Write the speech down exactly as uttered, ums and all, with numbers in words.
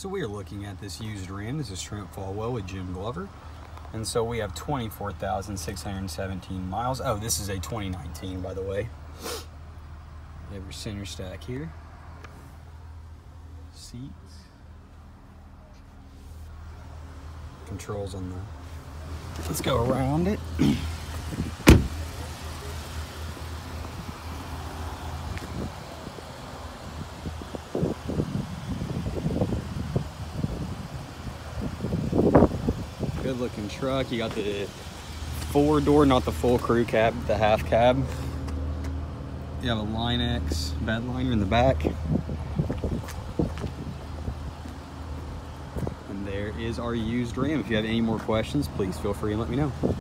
So we are looking at this used Ram. This is Trent Falwell with Jim Glover. And so we have twenty-four thousand six hundred seventeen miles. Oh, this is a twenty nineteen, by the way. We have your center stack here. Seats. Controls on the... Let's go around it. Good looking truck. You got the four door, not the full crew cab, the half cab. You have a Line-X bed liner in the back. And there is our used Ram. If you have any more questions, please feel free and let me know.